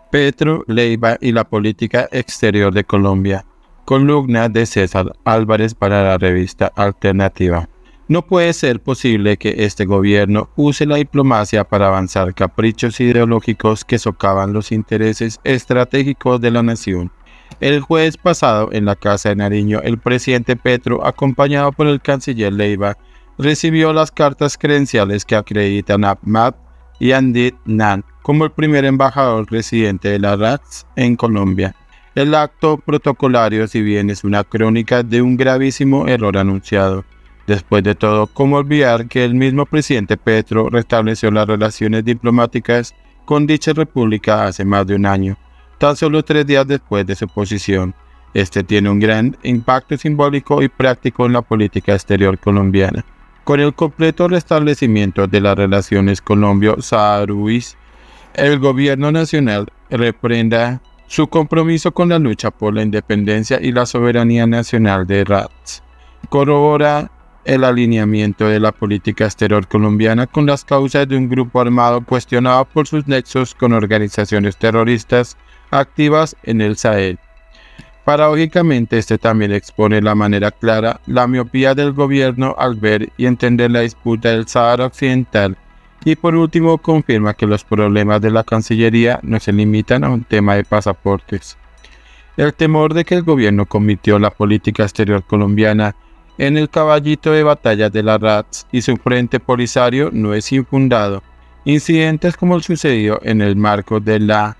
Petro, Leiva y la política exterior de Colombia. Columna de César Álvarez para la revista Alternativa. No puede ser posible que este gobierno use la diplomacia para avanzar caprichos ideológicos que socavan los intereses estratégicos de la nación. El jueves pasado, en la Casa de Nariño, el presidente Petro, acompañado por el canciller Leiva, recibió las cartas credenciales que acreditan a Ahmad Yandit Nan como el primer embajador residente de la RATS en Colombia. El acto protocolario, si bien es una crónica de un gravísimo error anunciado. Después de todo, ¿cómo olvidar que el mismo presidente Petro restableció las relaciones diplomáticas con dicha república hace más de un año, tan solo 3 días después de su posesión? Este tiene un gran impacto simbólico y práctico en la política exterior colombiana. Con el completo restablecimiento de las relaciones colombio-saharauis, el gobierno nacional reprenda su compromiso con la lucha por la independencia y la soberanía nacional de RATS. Corrobora el alineamiento de la política exterior colombiana con las causas de un grupo armado cuestionado por sus nexos con organizaciones terroristas activas en el Sahel. Paradójicamente, este también expone de la manera clara la miopía del gobierno al ver y entender la disputa del Sáhara Occidental, y por último confirma que los problemas de la Cancillería no se limitan a un tema de pasaportes. El temor de que el gobierno convirtió la política exterior colombiana en el caballito de batalla de la RATS y su frente Polisario no es infundado. Incidentes como el sucedido en el marco de la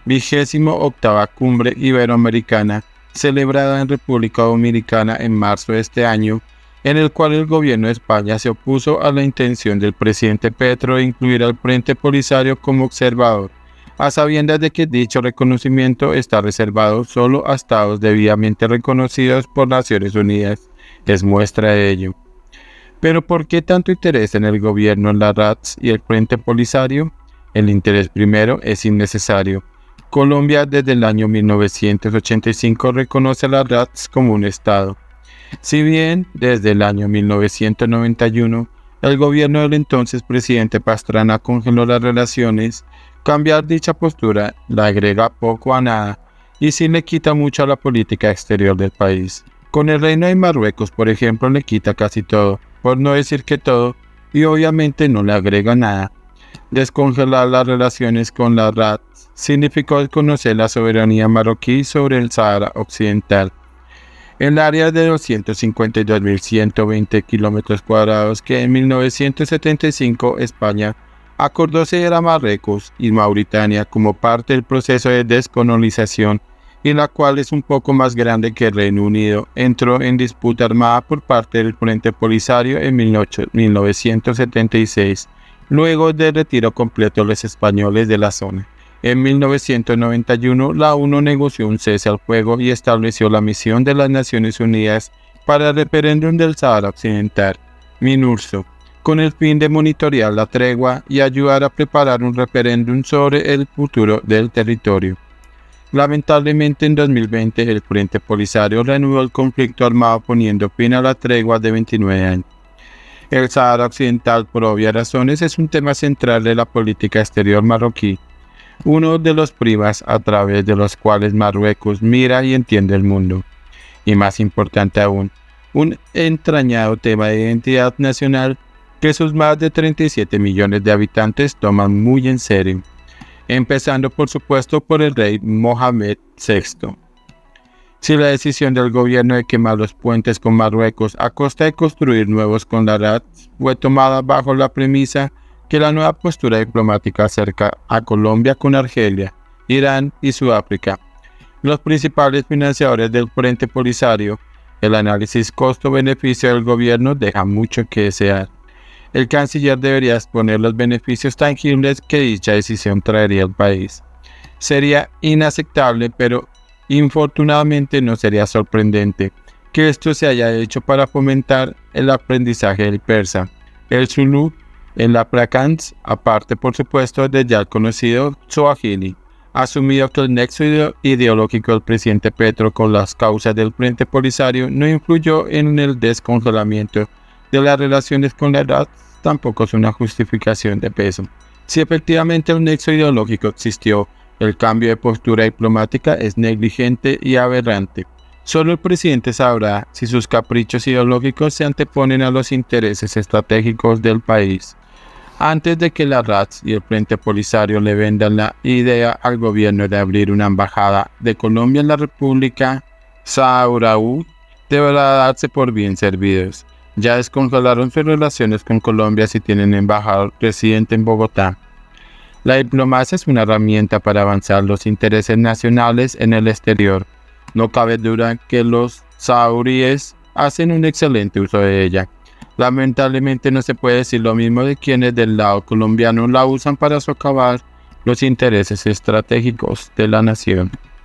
28ª Cumbre Iberoamericana, celebrada en República Dominicana en marzo de este año, en el cual el gobierno de España se opuso a la intención del presidente Petro de incluir al Frente Polisario como observador, a sabiendas de que dicho reconocimiento está reservado solo a estados debidamente reconocidos por Naciones Unidas, es muestra de ello. Pero ¿por qué tanto interés en el gobierno en la RATS y el Frente Polisario? El interés primero es innecesario. Colombia desde el año 1985 reconoce a la RATS como un estado. Si bien desde el año 1991 el gobierno del entonces presidente Pastrana congeló las relaciones, cambiar dicha postura le agrega poco a nada y sí le quita mucho a la política exterior del país. Con el Reino de Marruecos, por ejemplo, le quita casi todo, por no decir que todo, y obviamente no le agrega nada. Descongelar las relaciones con la RATS significó desconocer la soberanía marroquí sobre el Sáhara Occidental. El área de 252.120 km² que en 1975 España acordó ceder a Marruecos y Mauritania como parte del proceso de descolonización, y la cual es un poco más grande que el Reino Unido, entró en disputa armada por parte del Frente Polisario en 1976, luego del retiro completo de los españoles de la zona. En 1991, la ONU negoció un cese al fuego y estableció la misión de las Naciones Unidas para el referéndum del Sáhara Occidental, MINURSO, con el fin de monitorear la tregua y ayudar a preparar un referéndum sobre el futuro del territorio. Lamentablemente, en 2020, el Frente Polisario reanudó el conflicto armado poniendo fin a la tregua de 29 años. El Sáhara Occidental, por obvias razones, es un tema central de la política exterior marroquí, uno de los prismas a través de los cuales Marruecos mira y entiende el mundo. Y más importante aún, un entrañado tema de identidad nacional que sus más de 37 millones de habitantes toman muy en serio, empezando por supuesto por el rey Mohamed VI. Si la decisión del gobierno de quemar los puentes con Marruecos a costa de construir nuevos con la RATS fue tomada bajo la premisa que la nueva postura diplomática acerca a Colombia con Argelia, Irán y Sudáfrica, los principales financiadores del Frente Polisario, el análisis costo-beneficio del gobierno deja mucho que desear. El canciller debería exponer los beneficios tangibles que dicha decisión traería al país. Sería inaceptable, pero infortunadamente no sería sorprendente, que esto se haya hecho para fomentar el aprendizaje del persa, el zulú, el afrikáans, aparte por supuesto del ya conocido Swahili. Asumido que el nexo ideológico del presidente Petro con las causas del Frente Polisario no influyó en el descongelamiento de las relaciones con la RATS, tampoco es una justificación de peso. Si efectivamente un nexo ideológico existió, El cambio de postura diplomática es negligente y aberrante. Solo el presidente sabrá si sus caprichos ideológicos se anteponen a los intereses estratégicos del país. Antes de que la RATS y el Frente Polisario le vendan la idea al gobierno de abrir una embajada de Colombia en la República Saharaui, deberá darse por bien servidos. Ya descongelaron sus relaciones con Colombia si tienen embajador residente en Bogotá. La diplomacia es una herramienta para avanzar los intereses nacionales en el exterior. No cabe duda que los saudíes hacen un excelente uso de ella. Lamentablemente no se puede decir lo mismo de quienes del lado colombiano la usan para socavar los intereses estratégicos de la nación.